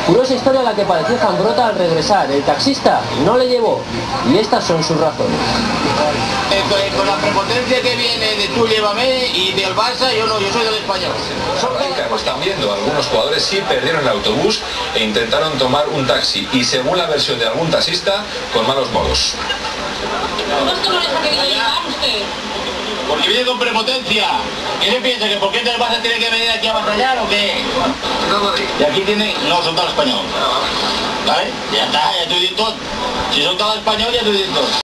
Curiosa historia la que padeció Zambrota al regresar. El taxista no le llevó y estas son sus razones. Con la prepotencia que viene de tú llévame y del Barça, yo no, yo soy del Español. Como están viendo, algunos jugadores sí perdieron el autobús e intentaron tomar un taxi y, según la versión de algún taxista, con malos modos. ¿Esto no les ha querido llevar usted? Porque viene con prepotencia. ¿Qué se piensa? ¿Que por qué el Barça tiene que venir aquí a batallar o qué? Y aquí tiene... No, son todos españoles. ¿Vale? Ya está, ya t'ho he dit tot. Si son todos españoles, ya t'ho he dit tot.